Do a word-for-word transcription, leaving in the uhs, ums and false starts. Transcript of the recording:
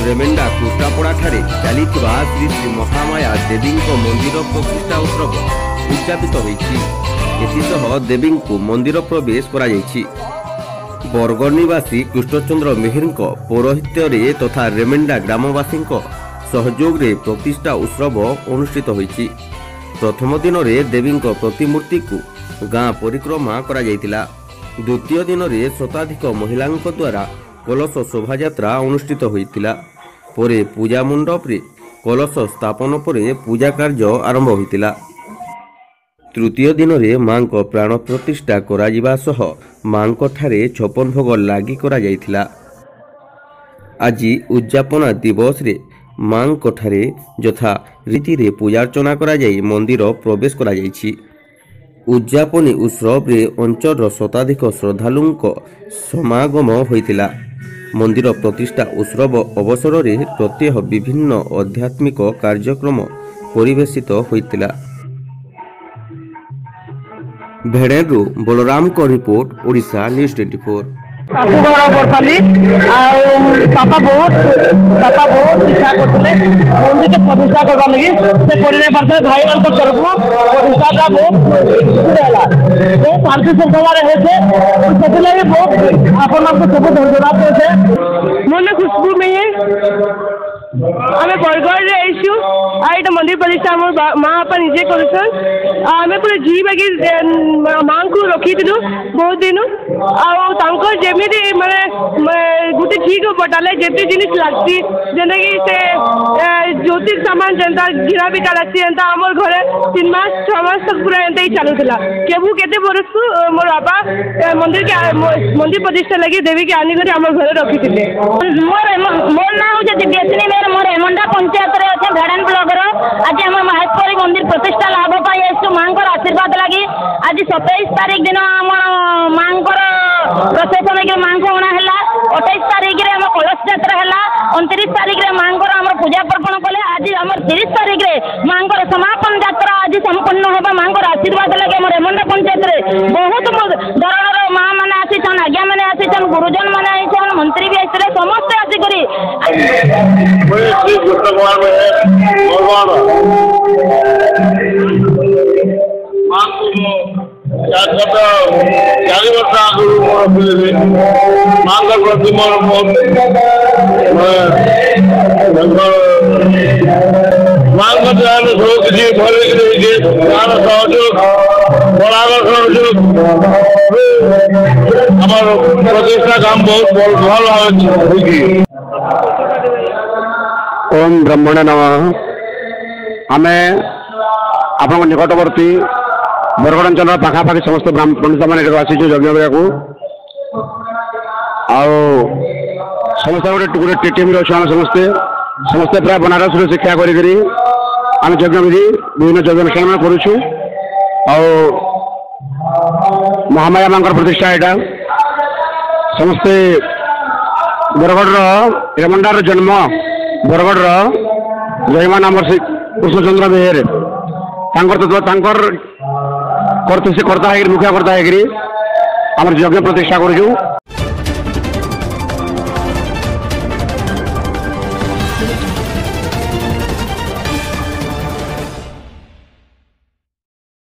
रेमेंडा कुष्टापड़ा ठारे चलीथिबा श्री श्री महामाया देवी मंदिर प्रतिष्ठा उत्सव उद्यापित होईछि। एथिसह देवी को मंदिर प्रवेश करा जायछि। बरगढ़ निवासी कृष्णचंद्र मेहर पौरोहित्य रे तथा रेमेंडा ग्रामवासी सहयोग रे प्रतिष्ठा उत्सव अनुष्ठित होईछि। प्रथम दिन रे देवी प्रतिमूर्ति को गाँ परिक्रमा करा जायतिला। द्वितीय दिन रे शताधिक महिला द्वारा कलश शोभायात्रा अनुष्ठित होइतिला। परे पूजा मंडप रे कलश स्थापन परे पूजा कार्य आरंभ होइतिला। तृतीय दिन रे मां को प्राण प्रतिष्ठा करा जिबा सह मां को ठारे छप्पन भोग लागि करा जायतिला। आज उद्यापना दिवस रे मां को ठारे यथा रीति रे पूजा अर्चना करा जाई मंदिर प्रवेश करा जायछि। उद्यापनी उत्सव रे अंचल शताधिक श्रद्धालुंक समागम होइतिला। मंदिर प्रतिष्ठा उत्सव अवसर रे प्रत्यह विभिन्न आध्यात्मिक कार्यक्रम परिवेशित होइतिला। भेड़ेरु बलराम को रिपोर्ट ओडिशा न्यूज चौबीस। पापा बहुत पापा बहुत इच्छा करते मंदिर के प्रतिष्ठा करवा लगी से करने पर भाई मान को तरफ प्रतिष्ठा का बहुत वो शांति श्रृंखला रहे थे से लगे बहुत अपन आपको सब धन्यवाद देते मन खुशबू में है। आमे बरगढ़ आईसु आइटा मंदिर प्रतिष्ठा मोर माँ बापा निजे करछन। आमे पूरे जी बागी माँ को रखी दिलु बहुत दिन आ जेमिति माने गोटे ठीक पटाले जेते जिनिस लागती जेने कि से ज्योतिष सामान जनता गिरा बिका लागती एंता हमर घरे तीन मास छह मास तक पूरा एंता ही चालुला। केबू केते बरस को मोर बाबा मंदिर के मंदिर प्रतिष्ठा लगी देवी के आनी करे हमर घरे रखी थिले। मोर मोर नाम होजे दिव्यश्री मेर मोर हेमंडा पंचायत रे अछि भेड़न ब्लॉक रो। आज हम महेश्वरी मंदिर प्रतिष्ठा लाभ पाई आसु मां को आशीर्वाद लगी। आज सत्ताईस तारीख दिन हम मां को प्रशासन के मां को अणा है। अट्ठाईस तारीख रे हम कलश यात्रा है। उनतीस तारीख रे मां को हम पूजा पर्पण कले। आज हम तीस तारीख रे मां को समापन यात्रा आज संपन्न होबा। मां को आशीर्वाद लगे मोर हेमंडा पंचायत रे बहुत धरणर मां माने आसीछन आज्ञा माने आसीछन गुरुजन माने आसीछन मंत्री भी आसीले समस्त आसी करी चार वर्ष आगु मोर मां का प्रति मोर मां का जान शोक जी भर गान सहयोग बड़ागर सहयोग हमार प्रतिष्ठा काम बहुत भल भाव। ओम ब्रह्मणे नमः। आमे आपन निकटवर्ती बरगढ़ अंचल पाखापाखि समस्त पंडित मैंने आसी यज्ञ को समस्त गोटे टीम अच्छे समस्ते समस्ते प्राय बनारस शिक्षा करी यज्ञ विधि विभिन्न यज्ञ अनुष्ठान करुचु। महामाया मां प्रतिष्ठा यहाँ समस्ते बरगढ़ रेमंडार जन्म बरगढ़ जयमा नाम कृष्णचंद्र मेहर करता है मुखिया करता है आम यज्ञ प्रतिष्ठा करूँ।